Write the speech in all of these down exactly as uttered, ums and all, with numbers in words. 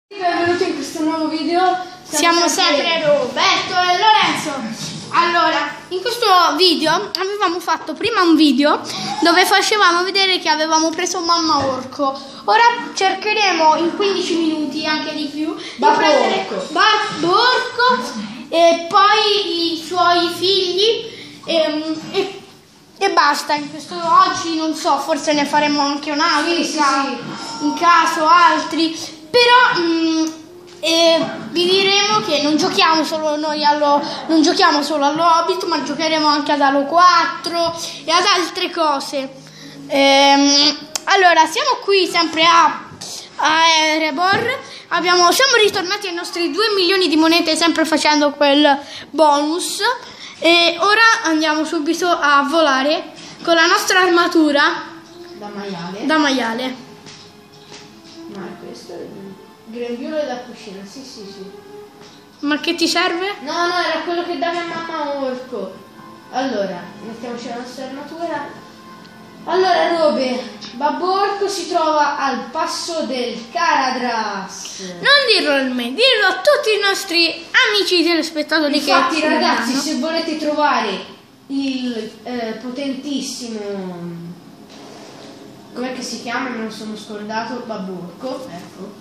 Benvenuti in questo nuovo video. Siamo, Siamo sempre Roberto e Lorenzo. Allora, in questo video avevamo fatto prima un video dove facevamo vedere che avevamo preso mamma orco. Ora cercheremo in quindici minuti, anche di più, di Babbo prendere orco. Babbo orco e poi i suoi figli e, e, e basta. In questo oggi non so, forse ne faremo anche un altro, Sì, in, sì, ca sì. in caso altri. Però mh, eh, vi diremo che non giochiamo solo noi allo, non giochiamo solo allo Hobbit, ma giocheremo anche ad Halo quattro e ad altre cose. Ehm, allora, siamo qui sempre a, a Erebor. Abbiamo, siamo ritornati ai nostri due milioni di monete, sempre facendo quel bonus. E ora andiamo subito a volare con la nostra armatura Da maiale. da maiale. Ma questo è il grembiule da cucina, sì sì sì. Ma che ti serve? No, no, era quello che dava a mamma orco. Allora, mettiamoci la nostra armatura. Allora, Robe, Babbo Orco si trova al passo del Caradhras. Non dirlo a me, dirlo a tutti i nostri amici telespettatori. Infatti, che ragazzi, seguiranno. se volete trovare il eh, potentissimo, com'è che si chiama? Me lo sono scordato. Babbo Orco, ecco.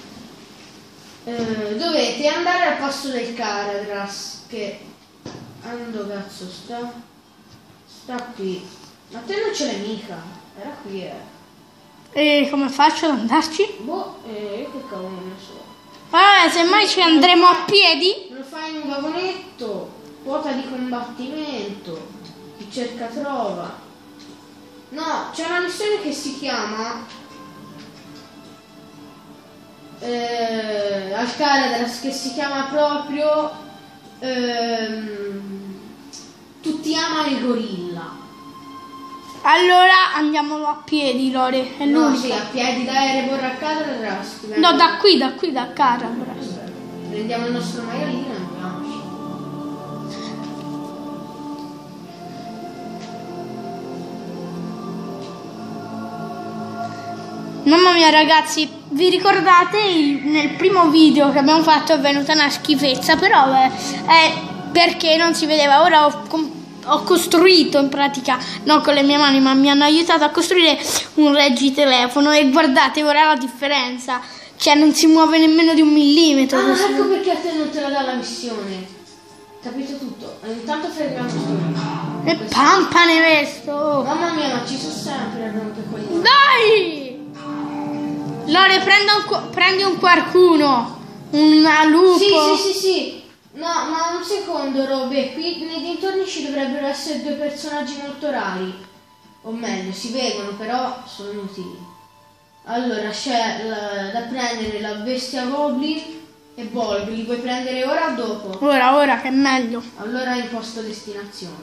Eh, dovete andare al passo del Caradhras, che ando cazzo sta? Sta qui. Ma te non ce l'hai mica. Era qui, eh. E come faccio ad andarci? Boh, eh, io che cavolo ne so. Vabbè, semmai ci andremo a piedi. Lo fai in un vagonetto, quota di combattimento, chi cerca trova. No, c'è una missione che si chiama eh, al Caradhras, che si chiama proprio ehm, Tutti amano il gorilla. Allora andiamo a piedi, Lore, è No, l'unica. sì, a piedi da Erebor al Caradhras. No, da qui, da qui, da Caradhras. Prendiamo il nostro maialino e andiamoci. Mamma mia ragazzi, vi ricordate il- nel primo video che abbiamo fatto è venuta una schifezza, però eh, è perché non si vedeva. Ora ho, com- ho costruito in pratica, non con le mie mani, ma mi hanno aiutato a costruire un reggitelefono e guardate ora la differenza, cioè non si muove nemmeno di un millimetro. Ah, questo. ecco perché a te non te la dà la missione. Capito tutto. E intanto fermiamo sto. E pampane questo! Mamma mia, ma ci sono sempre rotte coglioni. Dai! Lore, prenda un qu- prendi un qualcuno, una lupo. Sì, sì, sì, sì. No, ma un secondo, Robe. Qui nei dintorni ci dovrebbero essere due personaggi molto rari. O meglio, si vedono, però sono inutili. Allora, c'è la- da prendere la bestia goblin e Bolg. Li vuoi prendere ora o dopo? Ora, ora che è meglio. Allora imposto destinazione.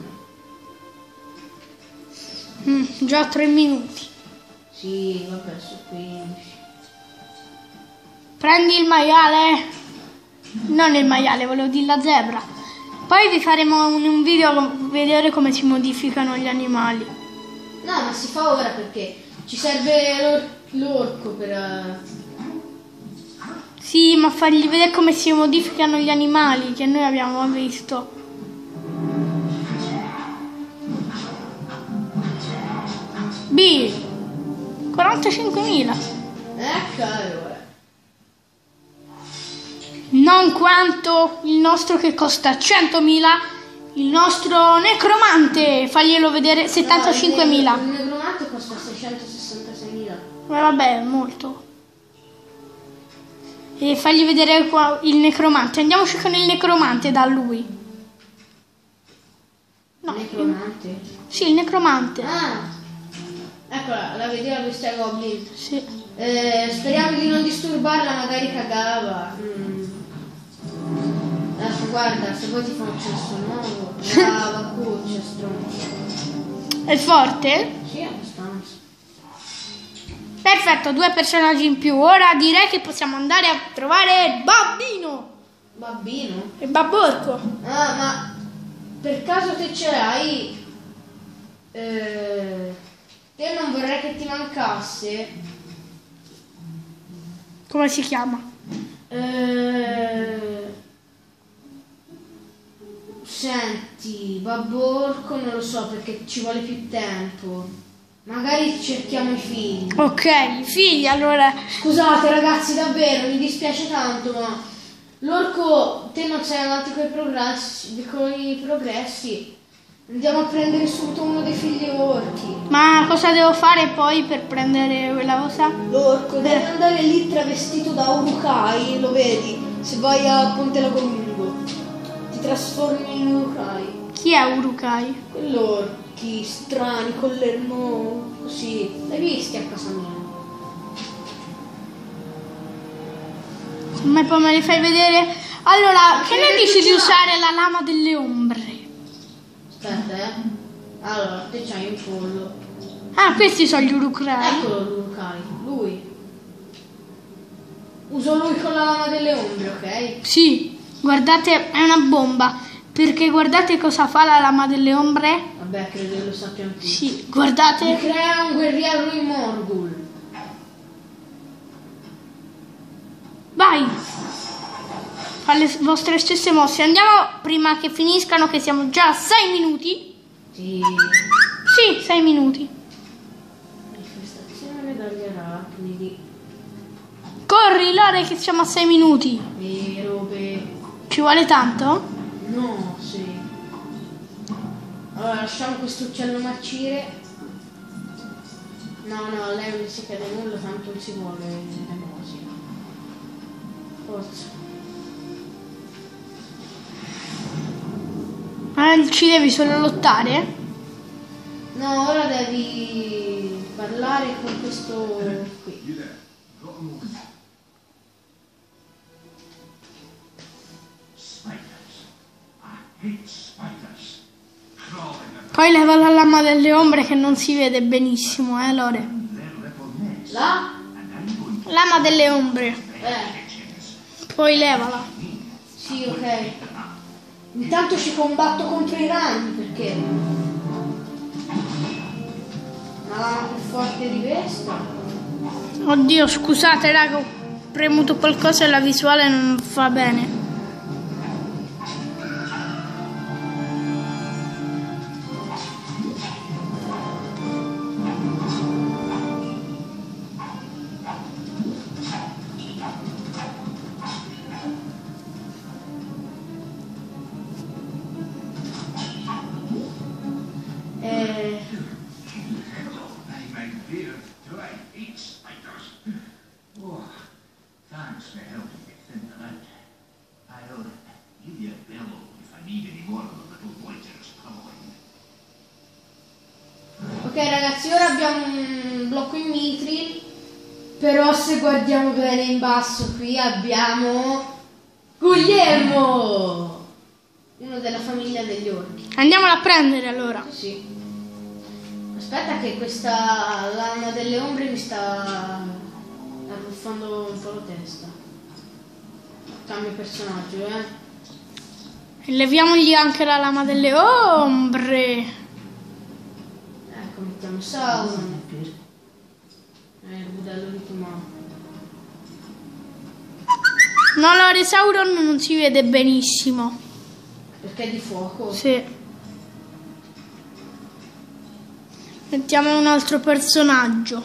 Mm, già tre minuti. Sì, vabbè, su quindici. Prendi il maiale. Non il maiale, volevo dire la zebra. Poi vi faremo un, un video com- vedere come si modificano gli animali. No, ma si fa ora perché ci serve l'or- l'orco per... eh, Sì, ma fargli vedere come si modificano gli animali che noi abbiamo visto. B quarantacinquemila. Ecco allora. Non quanto il nostro che costa centomila. Il nostro necromante, faglielo vedere, settantacinquemila. No, il ne- il negromante costa seicentosessantaseimila. Ma vabbè, molto. E fagli vedere qua il necromante. Andiamoci con il necromante da lui. No. Necromante? Sì, il necromante. Ah! Eccola, la vedi la bestia goblin. Sì. Eh, speriamo di non disturbarla, magari cagava. Mm. Adesso guarda, se poi ti fa un cesso nuovo. Brava, cuccia, stronzo. È forte? Sì, abbastanza. Perfetto, due personaggi in più. Ora direi che possiamo andare a trovare Babbino Babbino? e Babborco. Ah, ma per caso te ce l'hai? Eh, io non vorrei che ti mancasse. Come si chiama? Eh... Senti, Babbo Orco non lo so perché ci vuole più tempo. Magari cerchiamo i figli. Ok, i figli, allora... Scusate ragazzi, davvero, mi dispiace tanto, ma l'orco, te non sei avanti con i progressi, con i progressi. Andiamo a prendere subito uno dei figli orchi. Ma cosa devo fare poi per prendere quella cosa? L'orco deve andare lì travestito da Urukai, lo vedi? Se vai a Ponte Lagolingo, ti trasformi in Urukai. Chi è Urukai? Quell'orchi strani con l'ermo così. L'hai visti a casa mia? Ma poi me li fai vedere? Allora, che ne dici di già? usare la lama delle ombre? Aspetta, eh. Allora, te c'hai un pollo. Ah, questi sono gli Urukai. Eccolo l'Urukai, lui. Uso lui con la lama delle ombre, ok? Sì, guardate, è una bomba. Perché guardate cosa fa la lama delle ombre? Vabbè, credo che lo sappiamo tutti. Sì, guardate. Mi crea un guerriero in Morgul. Vai. Fa le vostre stesse mosse. Andiamo prima che finiscano, che siamo già a sei minuti. Sì. Sì, sei minuti. Manifestazione dagli arachnidi. Corri, Lore, che siamo a sei minuti. E robe. Ci vuole tanto? No, sì. Allora, lasciamo questo uccello marcire. No, no, lei non si chiede nulla, tanto non si vuole l'elemosina. Forza. Eh, ci devi solo lottare? No, ora devi parlare con questo qui. Poi leva la lama delle ombre che non si vede benissimo, eh, Lore? Là? Lama delle ombre. Eh, Poi levala. sì, ok. Intanto ci combatto contro i ragni, perché? Una lama più forte di questa. Oddio, scusate, raga, ho premuto qualcosa e la visuale non va bene. Eh, ok ragazzi, ora abbiamo un blocco in Mithril, però se guardiamo bene in basso qui abbiamo Guglielmo, uno della famiglia degli orchi. Andiamola a prendere allora. Sì. Aspetta che questa lama delle ombre mi sta arruffando un po' la testa. Cambio personaggio, eh. Leviamogli anche la lama delle ombre. Ecco, mettiamo Sauron. Eh, il budello di Tomà. No, Lore, Sauron non si vede benissimo. Perché è di fuoco? Sì. Mettiamo un altro personaggio.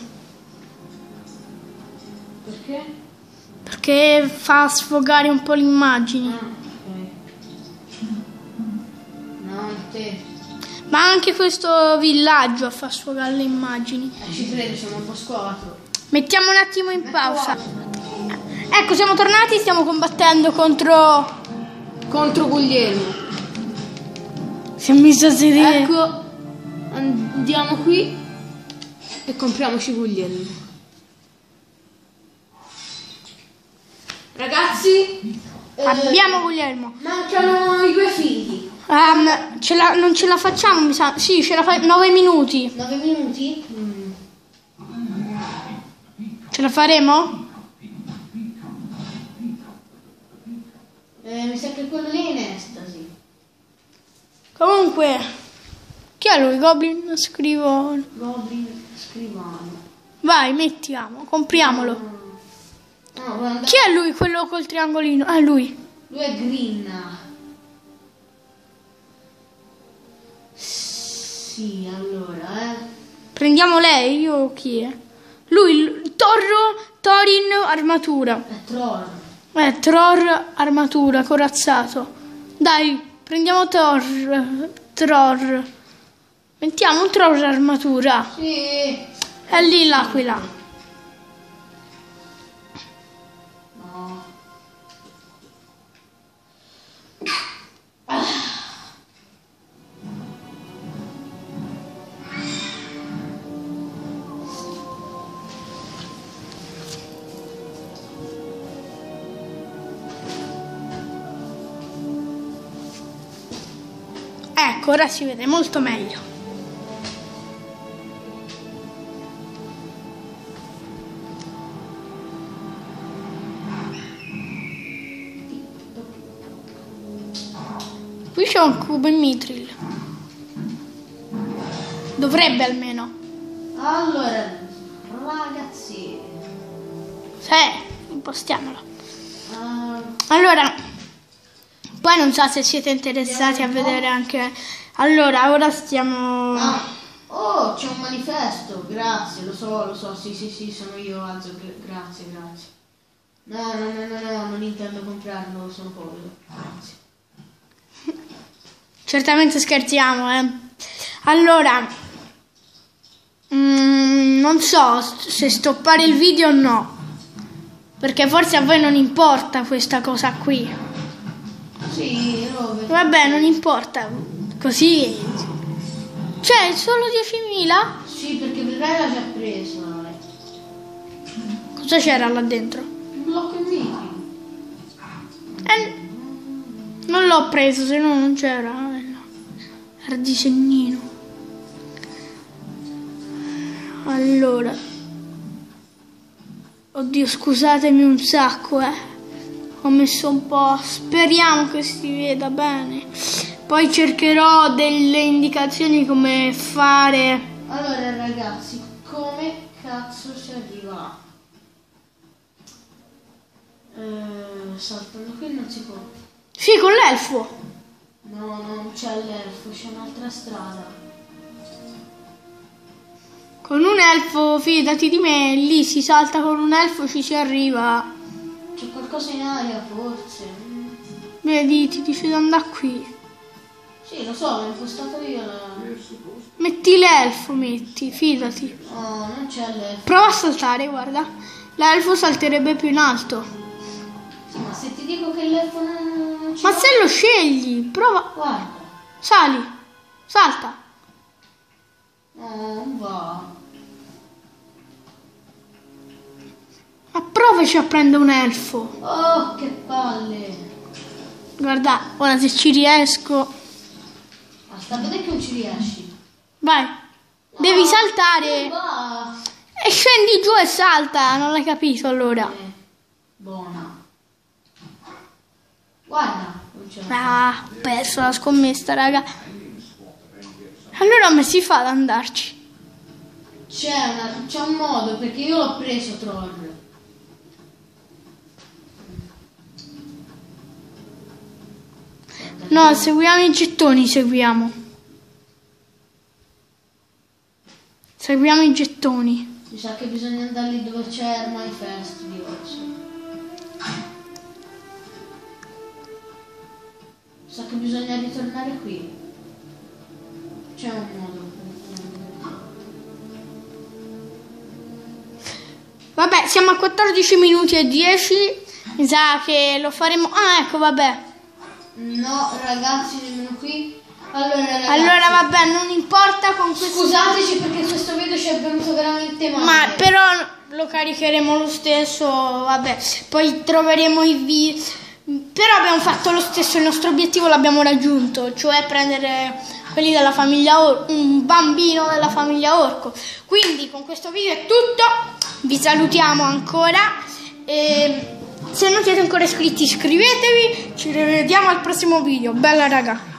Perché? Perché fa sfogare un po' le immagini. Ah, ok. No, te. Ma anche questo villaggio fa sfogare le immagini. Eh, ci credo, siamo un po' squattro. Mettiamo un attimo in pausa. Ecco, siamo tornati, stiamo combattendo contro... Contro Guglielmo. Si è messo a sedere. Ecco, andiamo qui e compriamoci Guglielmo. Ragazzi, eh, Abbiamo Guglielmo. mancano i due figli. Um, ce la, non ce la facciamo, mi sa. Sì, ce la fai. nove minuti. Nove minuti? Mm. Ce la faremo? Eh, mi sa che quello lì è in estasi. Comunque, chi è lui? Goblin? Scrivo. Goblin scrivano. Vai, mettiamo, compriamolo. Ah, No, vuoi andare... Chi è lui, quello col triangolino? Ah, lui. Lui è Green. Sì, allora, eh. Prendiamo lei, io chi è? Lui, Torro, Thorin, armatura. È Tror. Eh, Tror, armatura, corazzato. Dai, prendiamo Thor, Tror. Mettiamo un Tror, armatura. Sì. È lì l'aquila. No. Ecco, ora si vede molto meglio. Qui c'è un cubo in Mithril. Dovrebbe almeno. Allora, ragazzi. Sì, impostiamolo. Uh, Allora, poi non so se siete interessati a vedere anche... Allora, ora stiamo... ah, oh, c'è un manifesto. Grazie, lo so, lo so. Sì, sì, sì, sono io, Azzo. Grazie, grazie. No, no, no, no, no, non intendo comprarlo, sono povero. Grazie. Certamente scherziamo, eh. Allora, mm, non so se stoppare il video o no, perché forse a voi non importa questa cosa qui. Sì, Robert. Vabbè, non importa, così. Cioè, solo diecimila? Sì, perché vedrai l'ha già presa. Cosa c'era là dentro? Un blocco in meeting. Eh, non l'ho preso, se no non c'era. Eh, no. Era disegnino. Allora. Oddio, scusatemi un sacco, eh. Ho messo un po'. Speriamo che si veda bene. Poi cercherò delle indicazioni come fare. Allora, ragazzi, come cazzo si arriva? Eh, saltando qui non si può. Sì, con l'elfo. No, non c'è l'elfo, c'è un'altra strada. Con un elfo, fidati di me, lì si salta con un elfo, ci si arriva. C'è qualcosa in aria, forse. Vedi, ti dice di andare qui. Sì, lo so, l'ho impostato io la... Metti l'elfo, metti, fidati. No, non c'è l'elfo. Prova a saltare, guarda. L'elfo salterebbe più in alto. Sì, ma se ti dico che l'elfo non, non ci Ma va... se lo scegli, prova. Guarda. Sali, salta. No, non va. Ma provaci a prendere un elfo. Oh, che palle. Guarda, ora se ci riesco. Basta, vedi che non ci riesci. Vai, devi No, saltare. non va. E scendi giù e salta, non l'hai capito allora. Eh, buona. Guarda, non c'è. Ah, ho perso la scommessa, raga. Allora come si fa ad andarci? C'è, una, c'è un modo, perché io l'ho preso Troll. No, seguiamo i gettoni, seguiamo. Seguiamo i gettoni. Mi sa che bisogna andare lì dove c'è il manifest di Orso. Mi sa che bisogna ritornare qui. C'è un modo. Vabbè, siamo a quattordici minuti e dieci. Mi sa che lo faremo. Ah, ecco, vabbè. No, ragazzi, nemmeno qui. Allora, ragazzi, Allora, vabbè, non importa con questo. scusateci perché questo video ci è venuto veramente male. Ma però lo caricheremo lo stesso, vabbè. Poi troveremo i video. Però abbiamo fatto lo stesso, il nostro obiettivo l'abbiamo raggiunto, cioè prendere quelli della famiglia Orco, un bambino della famiglia Orco. Quindi con questo video è tutto, vi salutiamo ancora e se non siete ancora iscritti iscrivetevi, ci rivediamo al prossimo video, bella raga.